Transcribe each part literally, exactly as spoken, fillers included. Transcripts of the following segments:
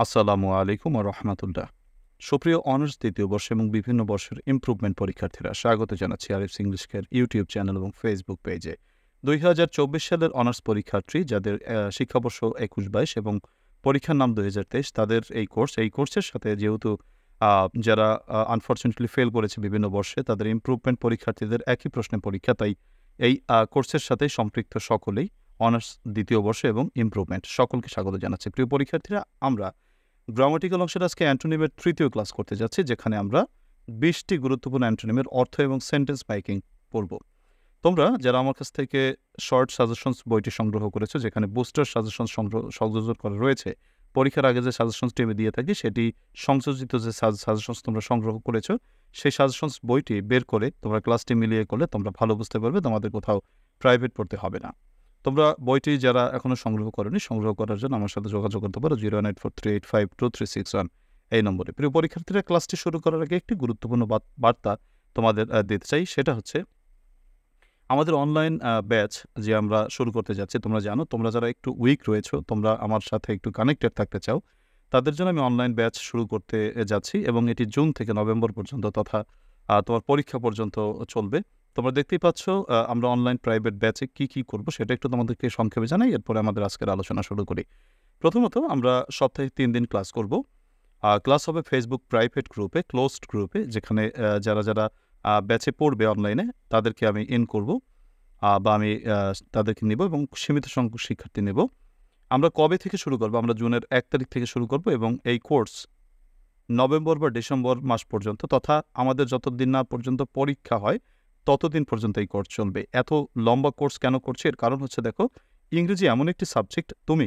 আসসালামু আলাইকুম ওয়া রাহমাতুল্লাহ। সুপ্রিয় অনার্স দ্বিতীয় বর্ষ এবং বিভিন্ন বর্ষের ইমপ্রুভমেন্ট পরীক্ষার্থীরা স্বাগত জানাচ্ছি Arif's English care YouTube channel এবং ফেসবুক পেজে। দুই হাজার চব্বিশ সালের অনার্স পরীক্ষার্থী যাদের আহ, শিক্ষাবর্ষ একুশ বাইশ এবং পরীক্ষার নাম দুই হাজার তেইশ তাদের এই কোর্স এই কোর্সের সাথে যেহেতু আহ, যারা আনফর্চুনেটলি ফেল করেছে বিভিন্ন বর্ষে তাদের ইমপ্রুভমেন্ট পরীক্ষার্থীদের একই প্রশ্নের পরীক্ষা, তাই এই আহ, কোর্সের সাথে সম্পৃক্ত সকলেই অনার্স দ্বিতীয় বর্ষ এবং ইমপ্রুভমেন্ট সকলকে স্বাগত জানাচ্ছি। প্রিয় পরীক্ষার্থীরা, আমরা গ্রামাটিক্যাল অংশের আজকে অ্যান্টোনিমের তৃতীয় ক্লাস করতে যাচ্ছি, যেখানে আমরা বিশটি গুরুত্বপূর্ণ অ্যান্টোনিমের অর্থ এবং সেন্টেন্স মেকিং পড়ব। তোমরা যারা আমার কাছ থেকে শর্ট সাজেশনস বইটি সংগ্রহ করেছো, যেখানে বুস্টার সাজেশন সংগ্রহ সংযোজন করা রয়েছে, পরীক্ষার আগে যে সাজেশনসটি আমি দিয়ে থাকি সেটি সংযোজিত যে সাজেশনস তোমরা সংগ্রহ করেছো, সেই সাজেশনস বইটি বের করে তোমরা ক্লাসটি মিলিয়ে করলে তোমরা ভালো বুঝতে পারবে, তোমাদের কোথাও প্রাইভেট পড়তে হবে না। তোমরা বইটি যারা এখনো সংগ্রহ করনি, সংগ্রহ করার জন্য আমার সাথে যোগাযোগ করতে পারো zero nine four three eight five two three six one এই নম্বরে। প্রিয় পরীক্ষার্থীরা, ক্লাসটি শুরু করার আগে একটি গুরুত্বপূর্ণ বার্তা তোমাদের দিতে চাই। সেটা হচ্ছে আমাদের অনলাইন ব্যাচ যে আমরা শুরু করতে যাচ্ছি। তোমরা জানো, তোমরা যারা একটু উইক রয়েছো, তোমরা আমার সাথে একটু কানেক্টেড থাকতে চাও, তাদের জন্য আমি অনলাইন ব্যাচ শুরু করতে যাচ্ছি এবং এটি জুন থেকে নভেম্বর পর্যন্ত তথা তোমার পরীক্ষা পর্যন্ত চলবে। তোমরা দেখতেই পাচ্ছ আমরা অনলাইন প্রাইভেট ব্যাচে কি কি করব সেটা একটু তোমাদেরকে সংক্ষেপে জানাই, এরপরে আমাদের আজকের আলোচনা শুরু করি। প্রথমত, আমরা সপ্তাহে তিন দিন ক্লাস করব। ক্লাস হবে ফেসবুক প্রাইভেট গ্রুপে, ক্লোজড গ্রুপে, যেখানে যারা যারা ব্যাচে পড়বে অনলাইনে তাদেরকে আমি ইন করব বা আমি তাদেরকে নেব এবং সীমিত সংখ্যক শিক্ষার্থী নেব। আমরা কবে থেকে শুরু করব? আমরা জুনের এক তারিখ থেকে শুরু করব এবং এই কোর্স নভেম্বর বা ডিসেম্বর মাস পর্যন্ত, তথা আমাদের যতদিন না পর্যন্ত পরীক্ষা হয় ততদিন পর্যন্ত এই কোর্স চলবে। এত লম্বা কোর্স কেন করছি? এর কারণ হচ্ছে, দেখো, ইংরেজি এমন একটি সাবজেক্ট, তুমি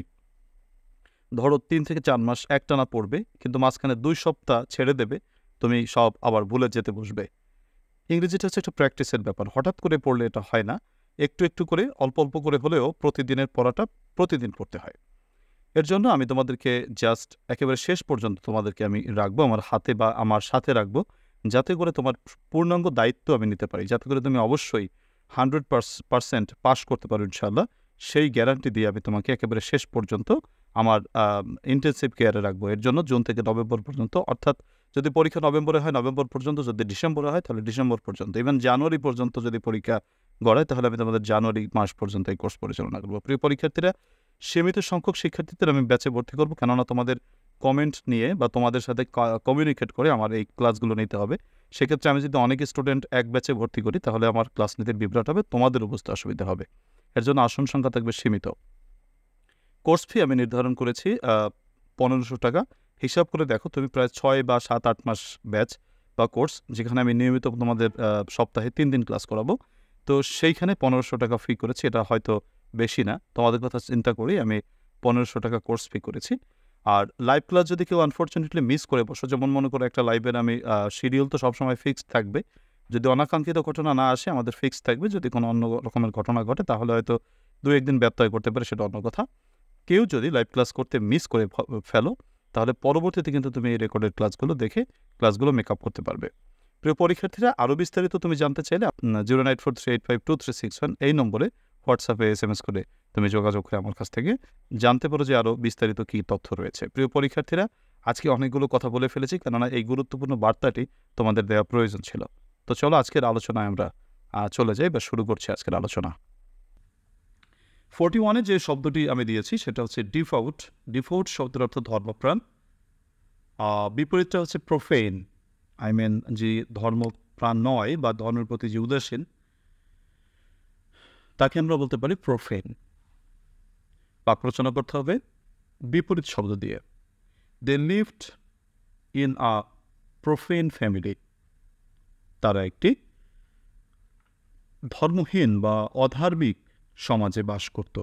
ধরো তিন থেকে চার মাস একটানা পড়বে, কিন্তু মাঝখানে দুই সপ্তাহ ছেড়ে দেবে, তুমি সব আবার ভুলে যেতে বসবে। ইংরেজিটা হচ্ছে একটা প্র্যাকটিসের ব্যাপার, হঠাৎ করে পড়লে এটা হয় না, একটু একটু করে অল্প অল্প করে হলেও প্রতিদিনের পড়াটা প্রতিদিন পড়তে হয়। এর জন্য আমি তোমাদেরকে জাস্ট একেবারে শেষ পর্যন্ত তোমাদেরকে আমি রাখবো আমার হাতে বা আমার সাথে রাখবো, যাতে করে তোমার পূর্ণাঙ্গ দায়িত্ব আমি নিতে পারি, যাতে করে তুমি অবশ্যই হান্ড্রেড পার্সেন্ট পাস করতে পারো ইনশাল্লাহ। সেই গ্যারান্টি দিয়ে আমি তোমাকে একেবারে শেষ পর্যন্ত আমার ইন্টেনসিভ কেয়ারে রাখবো। এর জন্য জুন থেকে নভেম্বর পর্যন্ত, অর্থাৎ যদি পরীক্ষা নভেম্বরে হয় নভেম্বর পর্যন্ত, যদি ডিসেম্বরে হয় তাহলে ডিসেম্বর পর্যন্ত, ইভেন জানুয়ারি পর্যন্ত যদি পরীক্ষা গড়ায় তাহলে আমি তোমাদের জানুয়ারি মাস পর্যন্ত এই কোর্স পরিচালনা করবো। প্রিয় পরীক্ষার্থীরা, সীমিত সংখ্যক শিক্ষার্থীদের আমি ব্যাচে ভর্তি করবো, কেননা তোমাদের কমেন্ট নিয়ে বা তোমাদের সাথে কমিউনিকেট করে আমার এই ক্লাসগুলো নিতে হবে। সেক্ষেত্রে আমি যদি অনেক স্টুডেন্ট এক ব্যাচে ভর্তি করি তাহলে আমার ক্লাস নিতে বিভ্রাট হবে, তোমাদেরও বুঝতে অসুবিধা হবে। এর জন্য আসন সংখ্যা থাকবে সীমিত। কোর্স ফি আমি নির্ধারণ করেছি পনেরোশো টাকা। হিসাব করে দেখো, তুমি প্রায় ছয় বা সাত আট মাস ব্যাচ বা কোর্স, যেখানে আমি নিয়মিত তোমাদের সপ্তাহে তিন দিন ক্লাস করাবো, তো সেইখানে পনেরোশো টাকা ফি করেছি। এটা হয়তো বেশি না, তোমাদের কথা চিন্তা করি আমি পনেরোশো টাকা কোর্স ফি করেছি। আর লাইভ ক্লাস যদি কেউ আনফর্চুনেটলি মিস করে বসো, যেমন মনে করো একটা লাইভের আমি শিডিউল তো সবসময় ফিক্সড থাকবে, যদি অনাকাঙ্ক্ষিত ঘটনা না আসে আমাদের ফিক্সড থাকবে, যদি কোনো অন্য রকমের ঘটনা ঘটে তাহলে হয়তো দু একদিন ব্যত্যয় করতে পারে, সেটা অন্য কথা। কেউ যদি লাইভ ক্লাস করতে মিস করে ফেলো তাহলে পরবর্তীতে কিন্তু তুমি এই রেকর্ডেড ক্লাসগুলো দেখে ক্লাসগুলো মেকআপ করতে পারবে। প্রিয় পরীক্ষার্থীরা, আরও বিস্তারিত তুমি জানতে চাইলে zero nine four three eight five two three six one এই নম্বরে হোয়াটসঅ্যাপে এস এম এস করে তুমি যোগাযোগ করে আমার কাছ থেকে জানতে পারো যে আরও বিস্তারিত কী তথ্য রয়েছে। প্রিয় পরীক্ষার্থীরা, আজকে অনেকগুলো কথা বলে ফেলেছি, কেননা এই গুরুত্বপূর্ণ বার্তাটি তোমাদের দেওয়া প্রয়োজন ছিল। তো চলো আজকের আলোচনায় আমরা চলে যাই বা শুরু করছি আজকের আলোচনা। ফোর্টি ওয়ানে যে শব্দটি আমি দিয়েছি সেটা হচ্ছে ডিফাউট। ডিফাউট শব্দের অর্থ ধর্মপ্রাণ, বিপরীতটা হচ্ছে প্রোফেন, আই মিন যে ধর্মপ্রাণ নয় বা ধর্মের প্রতি যে উদাসীন, তাকে আমরা বলতে পারি প্রোফেন। বাক্য রচনা করতে হবে বিপরীত শব্দ দিয়ে। They lived in a profane family, তারা একটি ধর্মহীন বা অধার্মিক সমাজে বাস করত।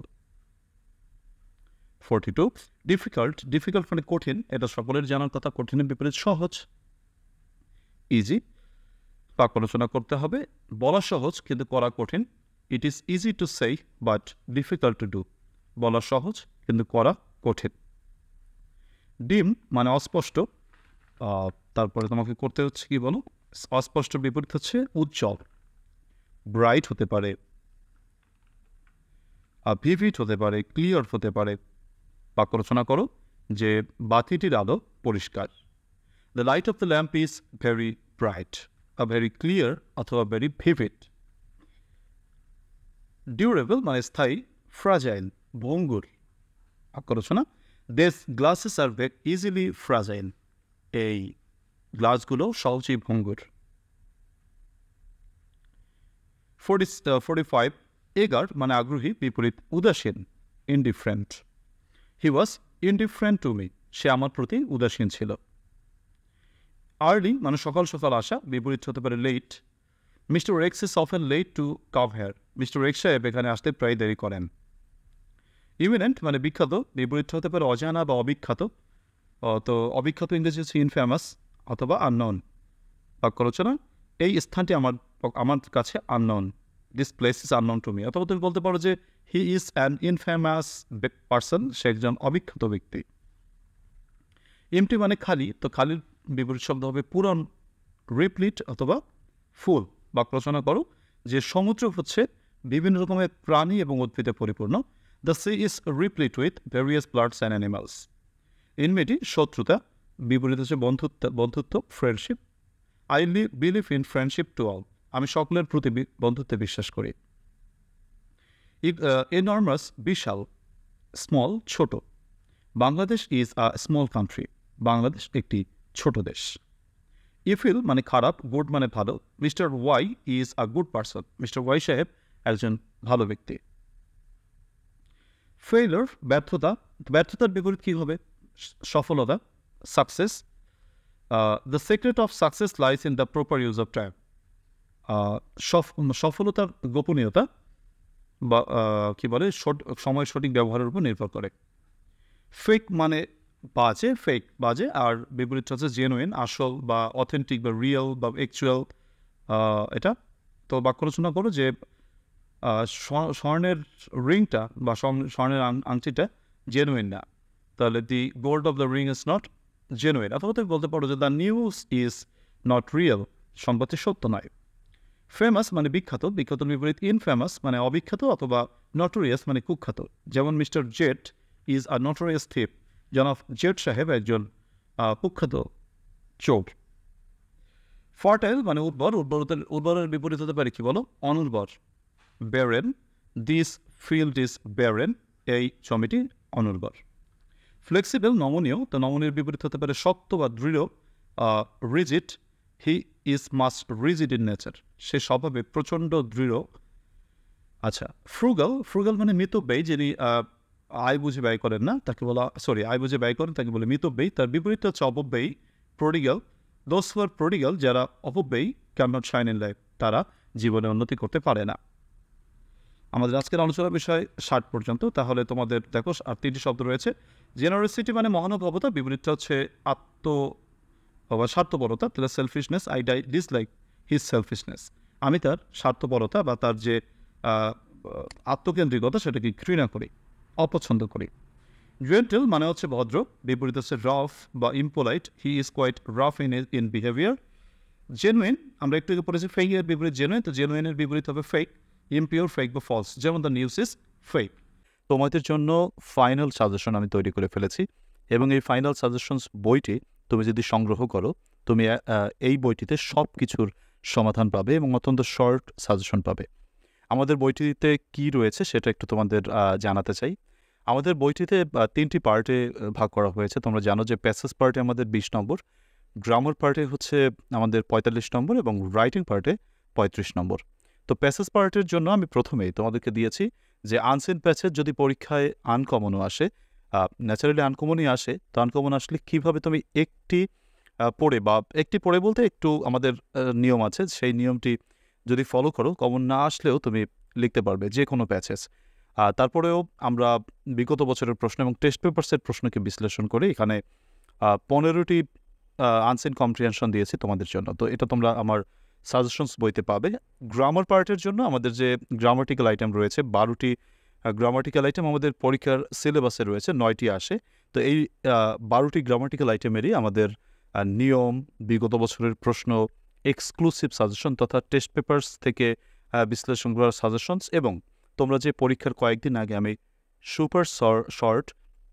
Forty two difficult. ডিফিকাল্ট মানে কঠিন, এটা সকলের জানার কথা। কঠিনের বিপরীত সহজ, ইজি। বাক্য রচনা করতে হবে বলা সহজ কিন্তু করা কঠিন। It is easy to say but difficult to do. বলা সহজ কিন্তু করা কঠিন। ডিম মানে অস্পষ্ট, তারপরে তোমাকে করতে হচ্ছে কি বলো, অস্পষ্ট বিপরীত হচ্ছে উজ্জ্বল। ব্রাইট হতে পারে, ভিভিড হতে পারে, ক্লিয়ার হতে পারে। বাক্য রচনা করো যে বাতিটির আলো পরিষ্কার। The light of the lamp is very bright, a very clear অথবা ভেরি ভিভিড। ডিউরেবল মানে স্থায়ী, ফ্রাজাইল ভঙ্গুর। ভাগ করেছো না? This glasses are very easily fragile, এই গ্লাসগুলো সহজেই ভঙ্গুর। ফোর্টি ফোর্টি ফাইভ এগার মানে আগ্রহী, বিপরীত উদাসীন, indifferent. He was indifferent to me, সে আমার প্রতি উদাসীন ছিল। আর্লি মানে সকাল সকাল আসা, বিপরীত হতে পারে late. Mister X is often late to come here, mister X সাহেব এখানে আসতে প্রায় দেরি করেন। ইমিনেন্ট মানে বিখ্যাত, বিপরীত হতে পারে অজানা বা অবিখ্যাত। তো অবিখ্যাত ইংরেজি হচ্ছে ইনফেমাস অথবা আননোন। ভাগ করেছো না? এই স্থানটি আমার আমার কাছে unknown, this place is unknown to me. অথবা তুমি বলতে পারো যে he is an infamous person, সে একজন অবিখ্যাত ব্যক্তি। এমটি মানে খালি, তো খালির বিপরীত শব্দ হবে পূরণ, রিপ্লিট অথবা ফুল। বাক্য রচনা করো যে সমুদ্র হচ্ছে বিভিন্ন রকমের প্রাণী এবং উদ্ভিদে পরিপূর্ণ। The sea is replete with various plants and animals. Enmity শত্রুতা, বিপরীত হচ্ছে বন্ধুত্ব বন্ধুত্ব ফ্রেন্ডশিপ। আই লি believe in friendship to all, আমি সকলের প্রতি বন্ধুত্বে বিশ্বাস করি। এনর্মাস বিশাল, স্মল ছোট। Bangladesh is a small country, Bangladesh একটি ছোট দেশ। ইফিল মানে খারাপ, গুড মানে ভালো। Mister Y is a good person, mister Y সাহেব একজন ভালো ব্যক্তি। ফেইলার ব্যর্থতা, ব্যর্থতার বিপরীত কী হবে? সফলতা, success. The secret of success lies in the proper use of time, সফলতার গোপনীয়তা বা কী বলে সময় সঠিক ব্যবহারের উপর নির্ভর করে। ফেক মানে বাজে, ফেক বাজে, আর বিপরীত হচ্ছে জেনুইন, আসল বা অথেন্টিক বা রিয়েল বা অ্যাকচুয়াল। এটা তো বাক্য রচনা করো যে স্বর্ণের রিংটা বা স্বর্ণের আংটিটা জেনুইন না, তাহলে the gold of the ring is not genuine. অথবা তুমি বলতে পারো যে the news is not real, সংবাদটি সত্য নয়। ফেমাস মানে বিখ্যাত, বিখ্যাত বিপরীত ইনফেমাস মানে অবিখ্যাত অথবা নটোরিয়াস মানে কুখ্যাত। যেমন mister Z is a notorious thief, জনাব জেট সাহেব একজন কুখ্যাত চোর। ফার্টাইল মানে উর্বর, উর্বরতার উর্বরের বিপরীত হতে পারে কি বলো? অনুর্বর। Barren, this field is barren, এই জমিটি অনুর্বর। ফ্লেক্সিবল নমনীয়, তো নমনীয় বিপরীত হতে পারে শক্ত বা দৃঢ়। Rigid, he is most rigid in nature, সে স্বভাবে প্রচণ্ড দৃঢ়। আচ্ছা, ফ্রুগাল, ফ্রুগাল মানে মিতব্যয়ী, যিনি আয় বুঝে ব্যয় করেন না তাকে বলা, সরি আয় বুঝে ব্যয় করেন তাকে বলে মিতব্যয়ী। তার বিপরীত হচ্ছে অপব্যয়ী, প্রডিগাল। দোজ হু আর প্রডিগাল, যারা অপব্যয়ী, can not shine in life, তারা জীবনে উন্নতি করতে পারে না। আমাদের আজকের আলোচনার বিষয় ষাট পর্যন্ত। তাহলে তোমাদের দেখো আর তিনটি শব্দ রয়েছে। জেনারসিটি মানে মহানুভবতা, বিপরীতটা হচ্ছে আত্ম বা স্বার্থপরতা। তাহলে সেলফিশনেস, আই ডাই ডিসলাইক হিজ সেলফিশনেস, আমি তার স্বার্থপরতা বা তার যে আত্মকেন্দ্রিকতা সেটাকে ঘৃণা করি, অপছন্দ করি। জেন্টেল মানে হচ্ছে ভদ্র, বিপরীত হচ্ছে রাফ বা impolite, he is quite rough in in behaviour. Genuine, আমরা একটু আগে পড়েছি ফেকের বিপরীত জেনুইন, তো জেনুইনের বিপরীত হবে ফেক, ইমপিওর, ফেক বা ফলস। যেমন দ্য নিউজ ইজ ফেক। তোমাদের জন্য ফাইনাল সাজেশন আমি তৈরি করে ফেলেছি, এবং এই ফাইনাল সাজেশনস বইটি তুমি যদি সংগ্রহ করো, তুমি এই বইটিতে সব কিছুর সমাধান পাবে এবং অত্যন্ত শর্ট সাজেশন পাবে। আমাদের বইটিতে কি রয়েছে সেটা একটু তোমাদের জানাতে চাই। আমাদের বইটিতে তিনটি পার্টে ভাগ করা হয়েছে। তোমরা জানো যে প্যাসেজ পার্টে আমাদের বিশ নম্বর, গ্রামার পার্টে হচ্ছে আমাদের পঁয়তাল্লিশ নম্বর এবং রাইটিং পার্টে পঁয়ত্রিশ নম্বর। তো প্যাসেজ পার্টের জন্য আমি প্রথমেই তোমাদেরকে দিয়েছি যে আনসিন প্যাসেজ যদি পরীক্ষায় আনকমনও আসে, ন্যাচারালি আনকমনই আসে, তো আনকমন আসলে কীভাবে তুমি একটি পড়ে বা একটি পড়ে বলতে একটু আমাদের নিয়ম আছে, সেই নিয়মটি যদি ফলো করো কমন না আসলেও তুমি লিখতে পারবে যে কোনো প্যাসেজ। তারপরেও আমরা বিগত বছরের প্রশ্ন এবং টেস্ট পেপারসের প্রশ্নকে বিশ্লেষণ করে এখানে পনেরোটি আনসিন কম্প্রিহেনশন দিয়েছি তোমাদের জন্য। তো এটা তোমরা আমার সাজেশনস বইতে পাবে। গ্রামার পার্টের জন্য আমাদের যে গ্রামাটিক্যাল আইটেম রয়েছে, বারোটি গ্রামাটিক্যাল আইটেম আমাদের পরীক্ষার সিলেবাসে রয়েছে, নয়টি আসে। তো এই বারোটি গ্রামাটিক্যাল আইটেমেরই আমাদের নিয়ম, বিগত বছরের প্রশ্ন, এক্সক্লুসিভ সাজেশন তথা টেস্ট পেপারস থেকে বিশ্লেষণ করার সাজেশনস, এবং তোমরা যে পরীক্ষার কয়েকদিন আগে আমি সুপার শর্ট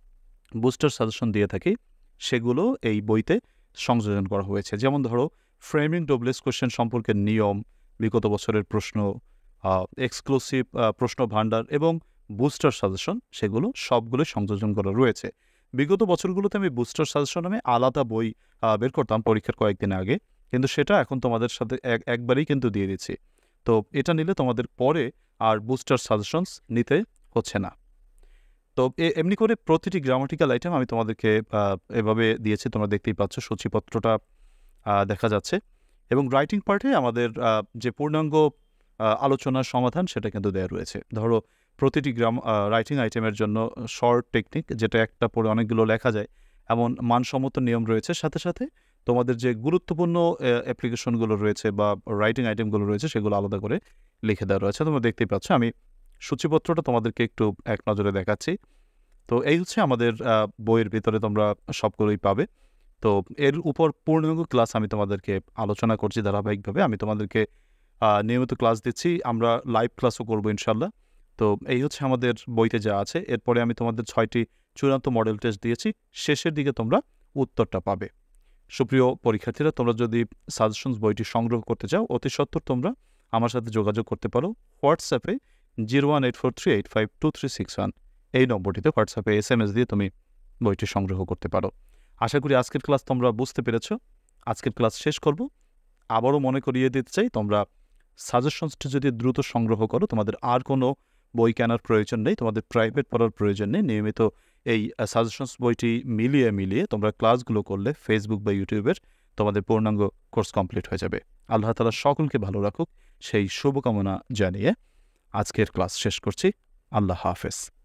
বুস্টার সাজেশন দিয়ে থাকি সেগুলো এই বইতে সংযোজন করা হয়েছে। যেমন ধরো ফ্রেমিং ডব্লিউএস কোয়েশ্চেন সম্পর্কে নিয়ম, বিগত বছরের প্রশ্ন, এক্সক্লুসিভ প্রশ্ন ভাণ্ডার এবং বুস্টার সাজেশন, সেগুলো সবগুলো সংযোজন করা রয়েছে। বিগত বছরগুলোতে আমি বুস্টার সাজেশন নামে আলাদা বই বের করতাম পরীক্ষার কয়েকদিন আগে, কিন্তু সেটা এখন তোমাদের সাথে এক একবারেই কিন্তু দিয়ে দিচ্ছি। তো এটা নিলে তোমাদের পরে আর বুস্টার সাজেশনস নিতে হচ্ছে না। তো এমনি করে প্রতিটি গ্রামাটিক্যাল আইটেম আমি তোমাদেরকে এভাবে দিয়েছি, তোমরা দেখতেই পাচ্ছ, সূচিপত্রটা দেখা যাচ্ছে। এবং রাইটিং পার্টে আমাদের যে পূর্ণাঙ্গ আলোচনার সমাধান সেটা কিন্তু দেওয়া রয়েছে। ধরো প্রতিটি গ্রাম রাইটিং আইটেমের জন্য শর্ট টেকনিক, যেটা একটা পড়ে অনেকগুলো লেখা যায়, এমন মানসম্মত নিয়ম রয়েছে। সাথে সাথে তোমাদের যে গুরুত্বপূর্ণ অ্যাপ্লিকেশনগুলো রয়েছে বা রাইটিং আইটেমগুলো রয়েছে সেগুলো আলাদা করে লিখে দেওয়া রয়েছে। তোমরা দেখতেই পাচ্ছ, আমি সূচিপত্রটা তোমাদেরকে একটু এক নজরে দেখাচ্ছি। তো এই হচ্ছে আমাদের বইয়ের ভিতরে তোমরা সবগুলোই পাবে। তো এর উপর পূর্ণাঙ্গ ক্লাস আমি তোমাদেরকে আলোচনা করছি ধারাবাহিকভাবে। আমি তোমাদেরকে নিয়মিত ক্লাস দিচ্ছি, আমরা লাইভ ক্লাসও করবো ইনশাল্লাহ। তো এই হচ্ছে আমাদের বইতে যা আছে। এরপরে আমি তোমাদের ছয়টি চূড়ান্ত মডেল টেস্ট দিয়েছি, শেষের দিকে তোমরা উত্তরটা পাবে। সুপ্রিয় পরীক্ষার্থীরা, তোমরা যদি সাজেশনস বইটি সংগ্রহ করতে চাও, অতি সত্বর তোমরা আমার সাথে যোগাযোগ করতে পারো হোয়াটসঅ্যাপে zero one eight four three eight five two three six one এই নম্বরটিতে হোয়াটসঅ্যাপে এস এম এস দিয়ে তুমি বইটি সংগ্রহ করতে পারো। আশা করি আজকের ক্লাস তোমরা বুঝতে পেরেছ। আজকের ক্লাস শেষ করব। আবারও মনে করিয়ে দিতে চাই, তোমরা সাজেশনসটি যদি দ্রুত সংগ্রহ করো, তোমাদের আর কোনো বই কেনার প্রয়োজন নেই, তোমাদের প্রাইভেট পড়ার প্রয়োজন নেই। নিয়মিত এই সাজেশনস বইটি মিলিয়ে মিলিয়ে তোমরা ক্লাসগুলো করলে ফেসবুক বা ইউটিউবের তোমাদের পূর্ণাঙ্গ কোর্স কমপ্লিট হয়ে যাবে। আল্লাহ তাআলা সকলকে ভালো রাখুক, সেই শুভকামনা জানিয়ে আজকের ক্লাস শেষ করছি। আল্লাহ হাফেজ।